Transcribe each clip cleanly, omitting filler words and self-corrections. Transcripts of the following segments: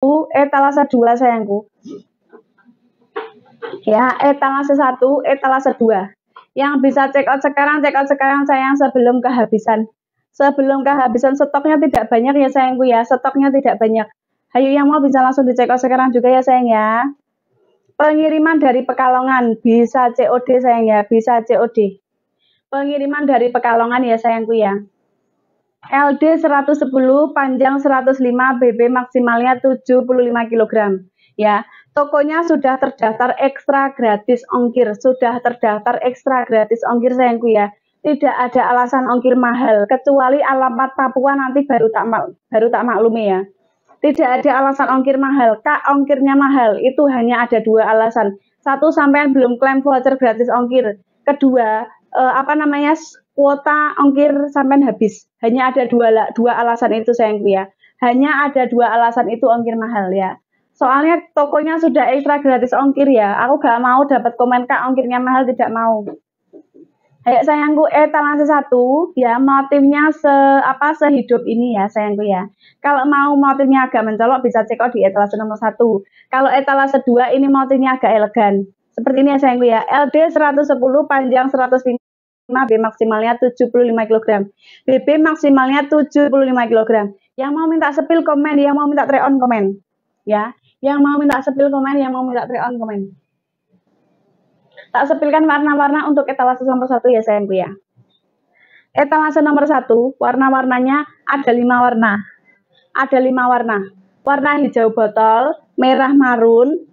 1, etalase 2 sayangku. Ya, etalase 1, etalase 2. Yang bisa check out sekarang sayang sebelum kehabisan. Sebelum kehabisan, stoknya tidak banyak ya sayangku ya, stoknya tidak banyak. Ayo yang mau bisa langsung di check out sekarang juga ya sayang ya. Pengiriman dari Pekalongan bisa COD sayang ya, bisa COD. Pengiriman dari Pekalongan ya sayangku ya. LD 110, panjang 105, BB maksimalnya 75 kg. Ya, tokonya sudah terdaftar ekstra gratis ongkir, sudah terdaftar ekstra gratis ongkir sayangku ya. Tidak ada alasan ongkir mahal, kecuali alamat Papua nanti baru tak maklumi ya. Tidak ada alasan ongkir mahal. Kak, ongkirnya mahal. Itu hanya ada 2 alasan. Satu, sampean belum klaim voucher gratis ongkir. Kedua, kuota ongkir sampean habis. Hanya ada dua alasan itu sayangku ya. Hanya ada 2 alasan itu ongkir mahal ya. Soalnya tokonya sudah ekstra gratis ongkir ya. Aku gak mau dapat komen Kak ongkirnya mahal, tidak mau. Ayo sayangku, etalase 1 ya, motifnya sehidup ini ya sayangku ya. Kalau mau motifnya agak mencolok bisa check out di etalase nomor 1. Kalau etalase 2 ini motifnya agak elegan. Seperti ini ya sayangku ya. LD 110, panjang 105, B maksimalnya 75 kg. BB maksimalnya 75 kg. Yang mau minta sepil komen, yang mau minta try on komen. Ya, yang mau minta sepil komen, yang mau minta try on komen. Tak sepilkan warna-warna untuk etalase nomor 1 ya sayangku ya. Etalase nomor 1, warna-warnanya ada 5 warna. Ada 5 warna. Warna hijau botol, merah marun,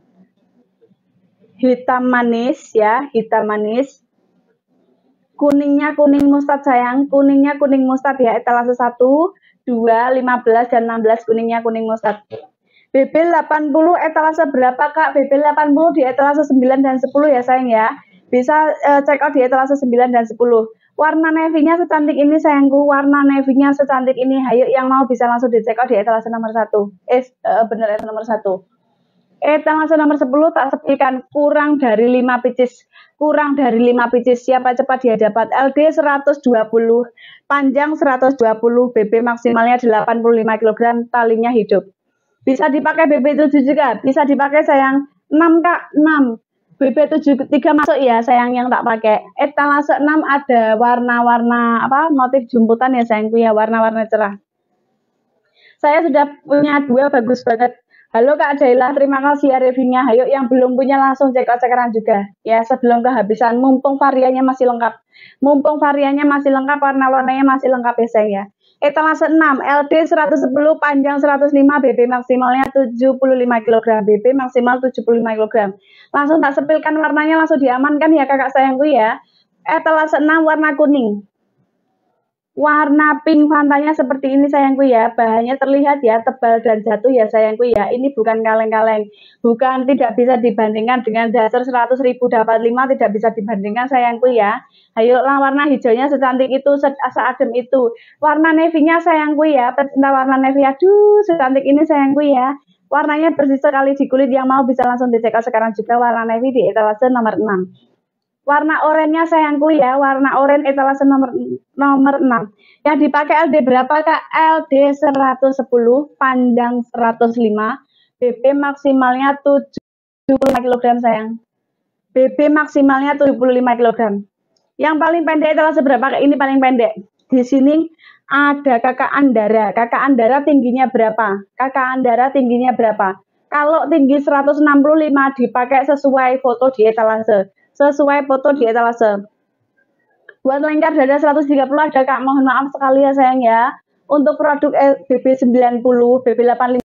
hitam manis ya, hitam manis. Kuningnya kuning mustard sayang, kuningnya kuning mustard ya, etalase 1, 2, 15 dan 16 kuningnya kuning mustard. BB 80 etalase berapa Kak? BB 80 di etalase 9 dan 10 ya sayang ya. Bisa check out di etalase 9 dan 10. Warna navy-nya secantik ini sayangku, warna navy-nya secantik ini. Ayo yang mau bisa langsung di check out di etalase nomor 1. Bener etalase nomor 1. Etalase nomor 10 tak sepilkan, kurang dari 5 pieces. Kurang dari 5 pieces. Siapa cepat dia dapat. LD 120, panjang 120, BB maksimalnya 85 kg, talinya hidup. Bisa dipakai BB7 juga, bisa dipakai sayang. 6 Kak, 6. BB7 3 masuk ya sayang yang tak pakai. Etalase 6 ada warna-warna motif jumputan ya sayangku ya, warna-warna cerah. Saya sudah punya 2 bagus banget. Halo Kak Jailah, terima kasih ya reviewnya. Ayo yang belum punya langsung check out sekarang juga. Ya sebelum kehabisan, mumpung variannya masih lengkap. Mumpung variannya masih lengkap, warna-warnanya masih lengkap ya sayang ya. Etalase 6, LD 110, panjang 105, BB maksimalnya 75 kg. BB maksimal 75 kg. Langsung tak sepilkan warnanya, langsung diamankan ya kakak sayangku ya. Etalase 6 warna kuning. Warna pink fantanya seperti ini sayangku ya. Bahannya terlihat ya, tebal dan jatuh ya sayangku ya. Ini bukan kaleng-kaleng. Bukan, tidak bisa dibandingkan dengan dasar 100.000 dapat 5, tidak bisa dibandingkan sayangku ya. Ayolah, warna hijaunya secantik itu, seadem itu. Warna navy-nya sayangku ya, pecinta warna navy, aduh secantik ini sayangku ya. Warnanya bersih sekali di kulit, yang mau bisa langsung di check out sekarang juga warna navy di etalase nomor 6. Warna oranye sayangku ya, warna oranye etalase nomor 6. Yang dipakai LD berapa Kak? LD 110, panjang 105, BB maksimalnya 75 kg sayang. BB maksimalnya 75 kg. Yang paling pendek etalase berapa Kak? Ini paling pendek. Di sini ada Kakak Andara. Kakak Andara tingginya berapa? Kakak Andara tingginya berapa? Kalau tinggi 165 dipakai sesuai foto di etalase. Sesuai foto di etalase. Buat lengkar dada 130 ada Kak, mohon maaf sekali ya sayang ya. Untuk produk BB90, BB85